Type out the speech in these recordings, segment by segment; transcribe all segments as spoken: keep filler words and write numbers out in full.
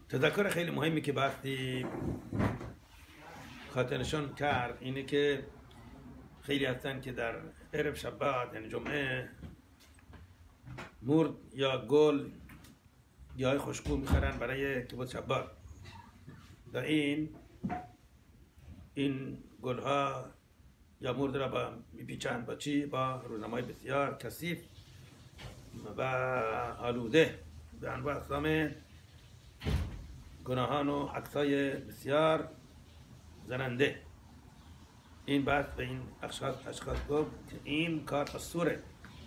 تذکر خیلی مهمی که وقتی خاطرشون کرد اینه که خیلی هستن که در عرب شبات یعنی جمعه مرد یا گل یا خوشبو میخرن برای کبوت شبات و این این گل ها یا مرد را با میپیچند با چی؟ با روزنامه‌های بسیار کثیف و آلوده به انواع اقسام گناهان و عکسای بسیار زننده. این بعد به این اشخاص اشخاص گفت که این کار اسوره،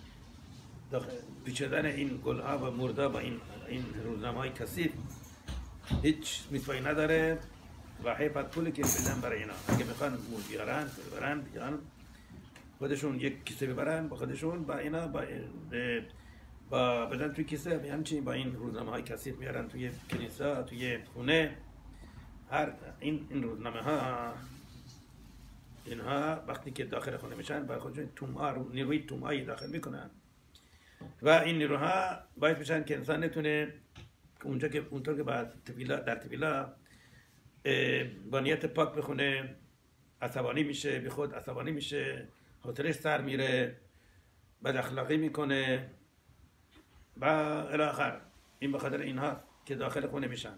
پیچیدن این گلها و مرده با این این روزنامه‌های کثیف هیچ میتوانی نداره و حیفت پولی که بدن برای اینا. اگه میخوان مور بیارن ببرن بیارن خودشون یک کیسه ببرن با خودشون با اینا با با بدن توی کیسه همچنین با این روزنامه های کثیف میارن توی کلیسا توی خونه. هر این این روزنامه ها اینها وقتی که داخل خونه میشن برای خودشون توم‌ها نیروی توم‌هایی داخل میکنن و این نیروها باعث میشن که انسان نتونه اونجا که اونطور که بعد تفیلا در تفیلا با نیت پاک بخونه عصبانی میشه، به خود عصبانی میشه، حوصله‌اش سر میره، بد اخلاقی میکنه و الی آخر. این به خاطر اینها که داخل خونه میشن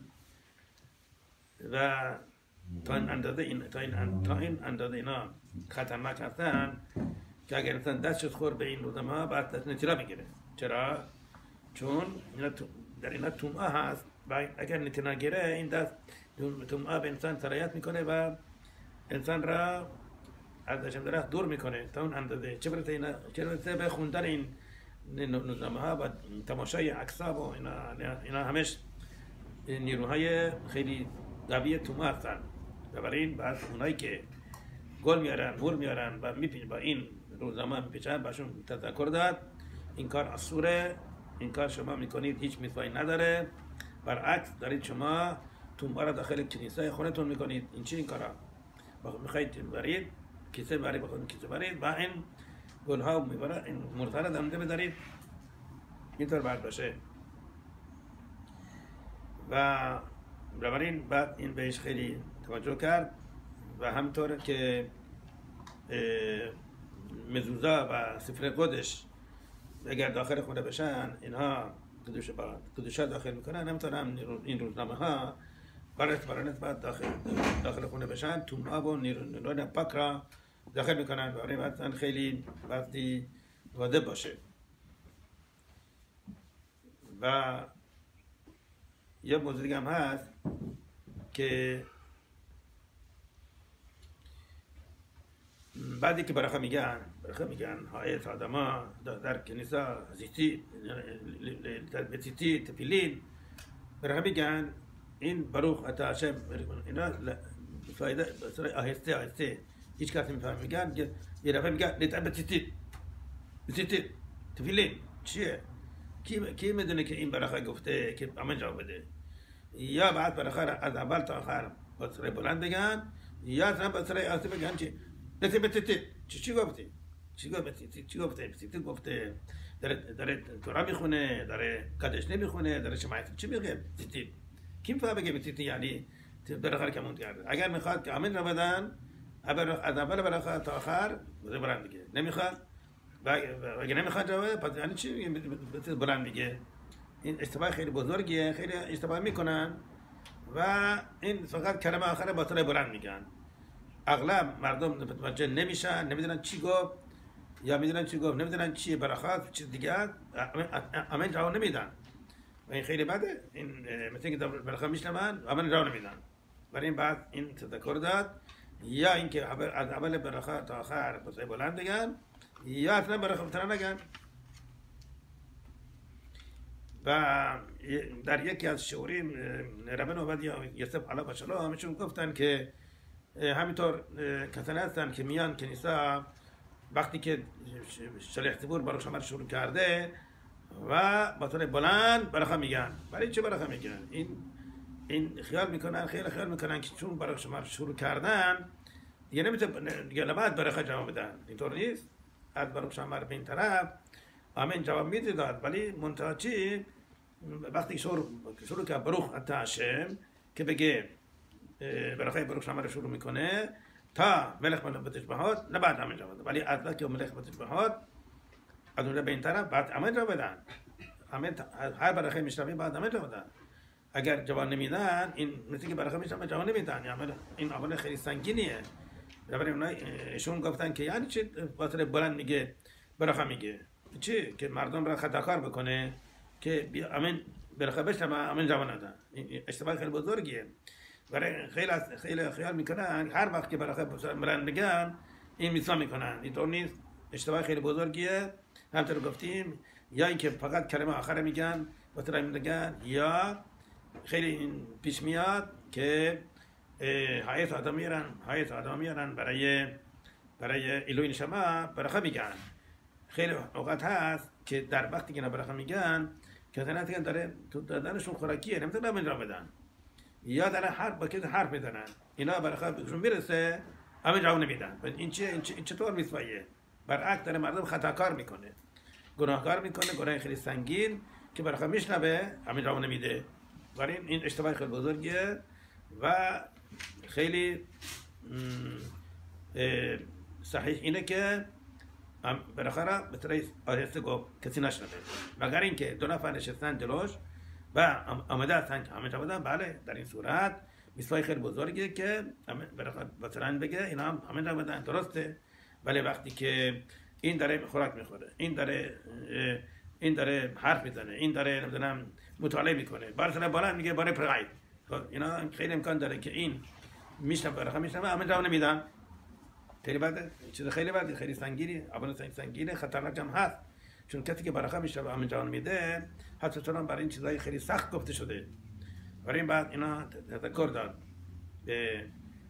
و تا این اندازه این تا این تا این اندازه اینا خطرناک هستن که اگر انسان دستش خورد به این روزنامه ها بعد دست نتیجه میگیره. چرا؟ چون اینا در اینا توم‌ها هست و اگر نتیجه نگیره این دست توم‌ها به انسان سرایت میکنه و انسان را از دشم درخت دور میکنه تا اون اندازه. چه برسه اینا چه برسه به خوندن این روزنامه ها و تماشای عکس‌ها و اینا اینا همش نیروهای خیلی قوی توم‌ها هستن. بنابراین بعد اونایی که گل میارن مور میارن و میپیچن با این روزنامه میپیچن بهشون تذکر داد این کار اسوره، این کار شما میکنید هیچ میتوانی نداره، برعکس دارید شما توم‌ها را داخل کنیسه خونتون میکنید. این چی این کارا میخواید برید کیسه برید بخونید کیسه برید و این گل ها میبرید این مرتبط دمده بدارید اینطور باید باشه. و بنابراین بعد این بهش خیلی توجه کرد و همطور که مزوزا و سفر قدش اگر داخل خونه بشن اینها قدوش با قدوشا داخل میکنن، همطور هم این روزنامه ها برات برات بعد داخل داخل خونه بشن توم‌ها و نیروی پاک را داخل میکنن. برای مثلا خیلی وقتی واجب باشه. و یه موضوع دیگه هم هست که بعدی که برخه میگن برخه میگن های آدما در کنیسه زیتی بتیتی تپیلین برخه میگن این بروخ اتاشم اینا فایده بسیار آهسته آهسته هیچ کسی میفهم میگن که یه دفعه میگن نتعب بتیتی بتیتی تپیلین چیه؟ کی کی میدونه که این برخه گفته که امن جواب بده؟ یا بعد برخه از اول تا آخر بسیار بلند بگن یا اصلا بسیار آهسته بگن چی؟ نتعب بتیتی چی چی گفتی؟ چی گفتی؟ چی گفته؟ بتیتی گفته داره داره تورا میخونه، داره قدش نمیخونه، داره شمایت چی میگه؟ بتیتی کی میفهمه بگه بتیتی یعنی برخه کمون کرده؟ اگر میخواد که امن رو بدن از اول برخه تا آخر بلند میگه، نمیخواد و اگه نمیخواد جواب پس یعنی چی بلند میگه؟ این اشتباه خیلی بزرگیه، خیلی اشتباه میکنن و این فقط کلمه آخر با طرح بلند میگن. اغلب مردم متوجه نمیشن، نمیدونن چی گفت یا میدونن چی گفت نمیدونن چیه برخواست چیز دیگه امن جواب نمیدن و این خیلی بده. این مثل اینکه برخواه میشنون امن جواب نمیدن. برای این بعد این تذکر داد یا اینکه از اول برخواه تا آخر با طرح بلند بگن یا اصلا برخواه تر نگن. و در یکی از شعوریم ربن عبدیا یوسف علیه السلام همشون گفتن که همینطور کسانی هستن که میان کنیسه وقتی که شلیح تبور برای شما شروع کرده و با طور بلند برخواه میگن. برای چه برخواه میگن؟ این این خیال میکنن خیلی خیال میکنن که چون برای شما شروع کردن دیگه نمیتونه دیگه نباید برخواه جواب بدن. اینطور نیست. از برای شما به این طرف آمین جواب میده داد ولی منتها چی؟ وقتی شروع شروع که بروخ اتا هشم که بگه برخای بروخ شما رو شروع میکنه تا ملک بتشبهات نه بعد عمل جواب ولی از که ملک بتشبهات از اونجا به این طرف بعد عمل جواب بدن هر برخای میشنوی بعد عمل جواب بدن اگر جواب نمیدن این مثل که برخای میشنوی جواب نمیدن یعنی این عمل خیلی سنگینیه برای اونها ایشون گفتن که یعنی چی واسه بلند میگه برخا میگه چی که مردم را خطاکار بکنه که امن برخا بشنوه امن جواب ندن اشتباه خیلی بزرگیه برای خیلی خیلی خیال میکنن هر وقت که برخا بلند میگن این میسا میکنن اینطور نیست اشتباه خیلی بزرگیه همطور گفتیم یا اینکه فقط کلمه آخر میگن واسه میگن یا خیلی پیش میاد که حیات آدم میارن حیات آدم میارن برای برای ایلوی نشما برخا میگن خیلی اوقات هست که در وقتی که برخا میگن که مثلا داره تو دادنشون خوراکیه نمیتونن انجام بدن یا داره حرف با که حرف میزنن اینا برخا بهشون میرسه اما جواب نمیدن این چه این چطور میسوایه برعکس داره مردم خطاکار میکنه گناهکار میکنه گناه خیلی سنگین که برخا میشنوه اما جواب نمیده برای این اشتباه خیلی بزرگیه و خیلی صحیح اینه که بالاخره به طرح آهسته گفت کسی نشنوه مگر اینکه دو نفر نشستن جلوش و آمده هستن که همه جا بدن بله در این صورت مثال خیلی بزرگیه که بالاخره مثلا بگه اینا هم همه جا بدن درسته ولی وقتی که این داره خوراک میخوره این داره این داره حرف میزنه این داره نمیدونم مطالعه میکنه برسه بالا میگه برای پرایت اینا خیلی امکان داره که این میشنم برخه میشنم همه جواب نمیدن خیلی بده چیز خیلی بده خیلی سنگینی اول سنگینه خطرناک هم هست چون کسی که برخه میشنم همه جواب میده حتی چون برای این چیزای خیلی سخت گفته شده برای این بعد اینا تذکر داد به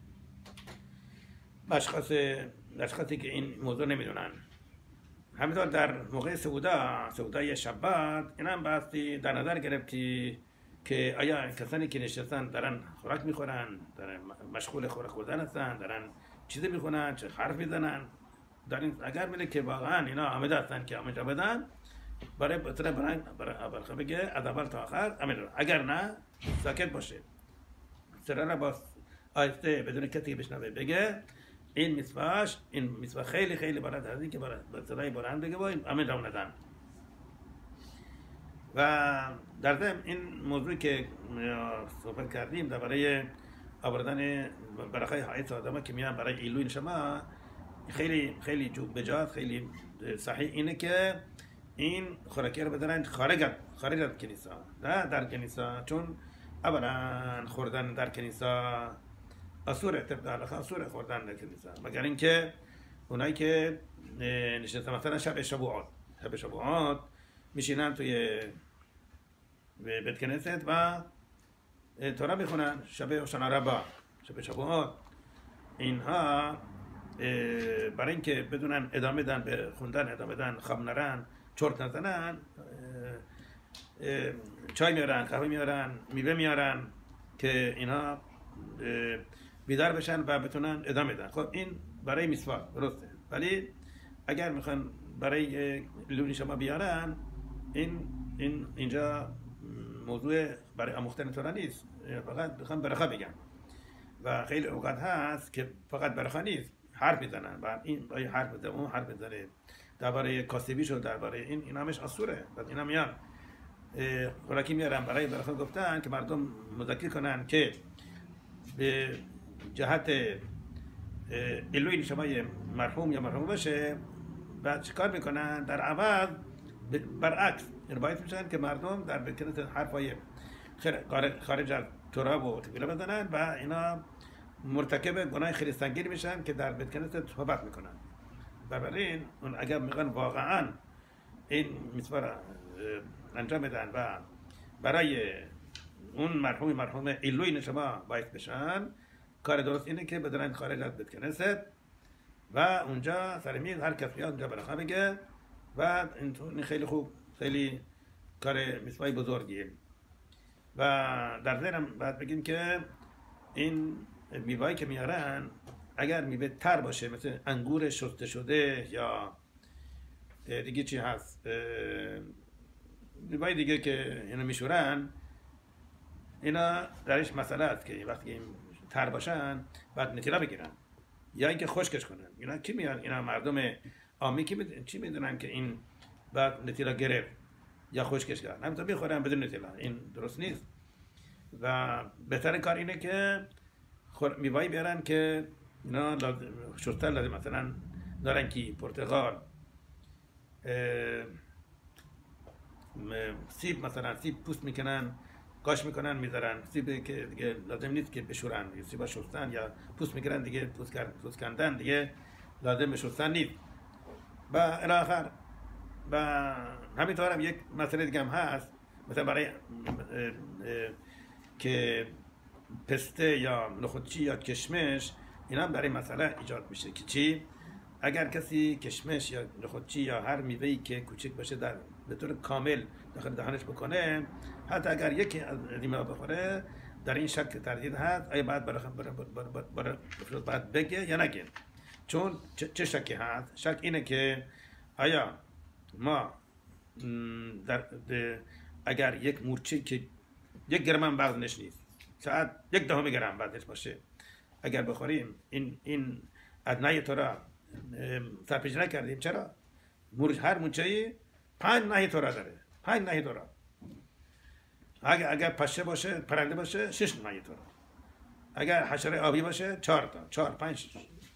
اشخاص اشخاصی که این موضوع نمیدونن همینطور در موقع سعودا سعودای شبات اینا هم بحثی در نظر گرفتی که آیا کسانی که نشستن دارن خوراک میخورن دارن مشغول خوراک خوردن هستن دارن چیزی میخونن چه حرف میزنن در این اگر میگه که واقعا اینا آمده هستن که آمده بدن برای بطره برای برای بگه از اول تا آخر آمده اگر نه ساکت باشه سر را با آیسته بدون کسی بشنوه بگه این میسواش این میسوا خیلی خیلی بلند هستی که با صدای بلند بگه و آمده ندن و در ضمن این موضوعی که صحبت کردیم درباره آوردن برخای حیات آدم که میان برای ایلوی شما خیلی خیلی بجاست خیلی صحیح اینه که این خوراکی رو بدن خارج خارج از کنیسا نه در کنیسا چون اولا خوردن در کنیسا اصوره طبق اصوره خوردن در کنیسا مگر اینکه اونایی که نشستن مثلا شب شبوعات شب شبوعات میشینن توی بیت کنیست و تورا میخونن شب هوشانا ربا شب شبوعات اینها برای اینکه بدونن ادامه بدن به خوندن ادامه بدن خواب نرن چرت نزنن چای میارن قهوه میارن میوه میارن که اینا بیدار بشن و بتونن ادامه بدن خب این برای میسواک درسته ولی اگر میخوان برای لونی شما بیارن این این اینجا موضوع برای آموختن تورا نیست فقط میخوان برخا بگن و خیلی اوقات هست که فقط برخا نیست حرف میزنن و این برای حرف میزنن اون حرف میزنه درباره کاسبی شد درباره این این همش اصوره بعد اینا میان خوراکی میارن برای برخا گفتن که مردم مذاکره کنن که به جهت علوی شما مرحوم یا مرحوم باشه بعد چیکار میکنن در عوض برعکس یعنی باید میشن که مردم در بکنت حرفای خارج از تورا و تفیلا بزنن و اینا مرتکب گناه خیلی سنگین میشن که در بکنت صحبت میکنن بنابراین اون اگر میگن واقعا این میسوار انجام بدن و برای اون مرحوم مرحوم ایلوی نشما باید بشن کار درست اینه که بدرن خارج از بیت کنیست و اونجا سر میز هر کس بیاد اونجا برخا بگه و این خیلی خوب خیلی کار میسوای بزرگیه و در ذهنم باید بگیم که این میوه‌ای که میارن اگر میوه تر باشه مثل انگور شسته شده یا دیگه چی هست میوای دیگه که اینو میشورن، اینا درش مسئله است که وقتی این تر باشن بعد نتیلا بگیرن یا اینکه خشکش کنن. اینا کی میان؟ اینا مردم عامی کی می... چی میدونن که این بعد نتیلا گرفت یا خشکش کرد، همینطور میخورن بدون نتیلا. این درست نیست و بهترین کار اینه که خور... میوایی بیارن که اینا لازم شستن لازم، مثلا نارنگی، پرتقال، اه... سیب، مثلا سیب پوست میکنن قاش میکنن میذارن، سیب که دیگه لازم نیست که بشورن، سیبا شستن یا پوست میکنن دیگه، پوست کردن پوست کندن دیگه لازم بشستن نیست. و الی آخر و همینطور هم یک مسئله دیگه هم هست، مثلا برای اه اه که پسته یا نخودچی یا کشمش، اینا هم برای مسئله ایجاد میشه که چی؟ اگر کسی کشمش یا نخودچی یا هر میوه‌ای که کوچک باشه در به طور کامل داخل دهانش بکنه، حتی اگر یکی از اینا بخوره، در این شک تردید هست آیا باید برای برای باید بگه یا نگه. چون چه شکی هست؟ شک اینه که آیا ما در اگر یک مورچه که یک گرم هم وزنش نیست، شاید یک دهم گرم وزنش باشه، اگر بخوریم این این ادنای تو را سرپیچ نکردیم. چرا؟ هر مورچه‌ای پنج نهی تورا داره، پنج نهی تورا. اگر اگر پشه باشه، پرنده باشه، شش نهی تورا. اگر حشره آبی باشه، چهار تا، چهار، پنج، شش.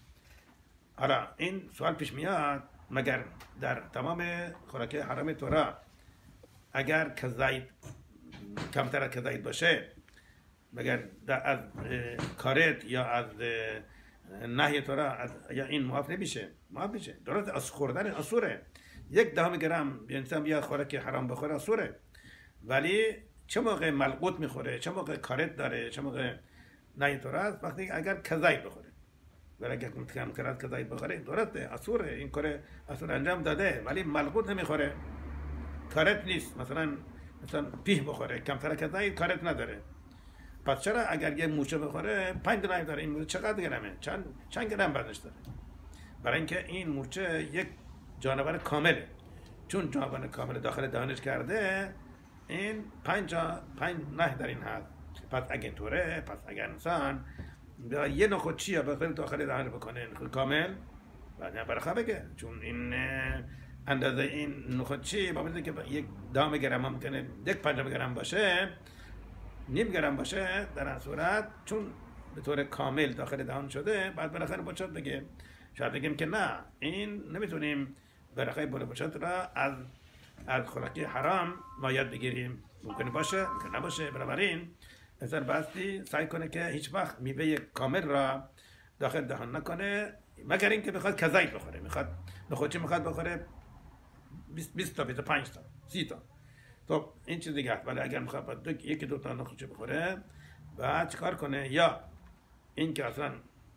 حالا این سوال پیش میاد، مگر در تمام خوراک حرام تورا اگر کزاید کمتر از کزاید باشه، مگر از کارت یا از نهی تورا یا این معاف نمیشه؟ معاف میشه. درست از خوردن اسوره. یک دهم گرم انسان بیا خوراک حرام بخوره اسوره، ولی چه موقع ملقوط میخوره، چه موقع کارت داره، چه موقع نهی تورا است؟ وقتی اگر کزاید بخوره. ولی اگر کمتر از کزاید بخوره درسته اسوره، این کار اسور انجام داده، ولی ملقوط نمیخوره، کارت نیست. مثلا مثلا پیه بخوره کمتر از کزاید کارت نداره، پس چرا اگر یه مورچه بخوره پنج گرم داره، این مورچه چقدر گرمه؟ چند چند گرم وزنش داره؟ برای اینکه این مورچه یک جانور کامله، چون جانور کامل داخل دهانش کرده، این پنج پنج نه در این هست. پس اگه طوره، پس اگر انسان یه نخودچی یا بخوره داخل دهانش بکنه نخود کامل، بعد برخواه بگه، چون این اندازه این نخودچی با که یک دهم گرم هم میکنه یک پنجم گرم باشه، نیم گرم باشه، در این صورت چون به طور کامل داخل دهان شده، بعد بالاخره بچت بگه. شاید بگیم که نه، این نمیتونیم برخای بوله بچت را از از خوراکی حرام ما یاد بگیریم. ممکنه باشه، ممکنه نباشه. بنابراین انسان باستی سعی کنه که هیچ وقت میوه کامل را داخل دهان نکنه، مگر اینکه بخواد کزاید بخوره، میخواد نخودچی میخواد بخوره بیست تا، بیست و پنج تا، سی تا. خب این چیز دیگه است. ولی اگر میخواد دو یکی دو تا نخودچی بخوره، بعد چیکار کنه؟ یا اینکه اصلا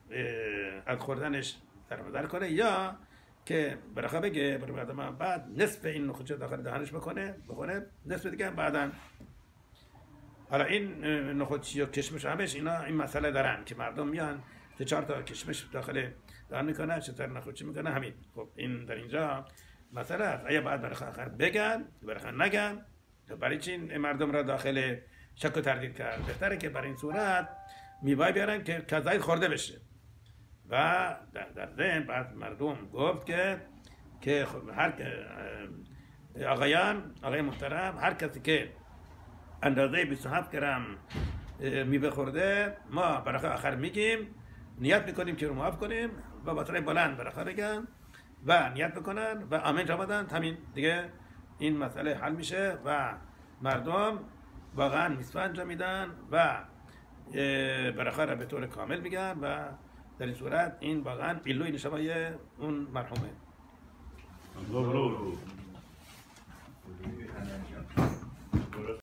از خوردنش درمدر کنه، یا که برخواه بگه برای بعد من بعد نصف این نخودچی داخل دهانش بکنه بخوره، نصف دیگه بعداً. حالا این نخودچی و کشمش همش اینا این مسئله دارن که مردم میان سه چهار تا کشمش داخل دهان میکنن، چه تر نخودچی میکنن همین. خب این در اینجا مسئله است. آیا بعد برای آخر بگن، برای نگن؟ برای چی مردم را داخل شک و تردید کرد؟ بهتره که برای این صورت میوه بیارن که کزاید خورده بشه. و در در ذهن بعد مردم گفت که که هر آقایان، آقای محترم، هر کسی که اندازه بیست و هفت گرم میوه خورده، ما برای آخر میگیم، نیت میکنیم که رو معاف کنیم و با صدای بلند برای آخر بگن و نیت بکنن و آمین جا بدن، همین دیگه این مسئله حل میشه و مردم واقعا میسوه انجام میدن و برخواه را به طور کامل میگن و در این صورت این واقعا ایلوی نشبای اون مرحومه.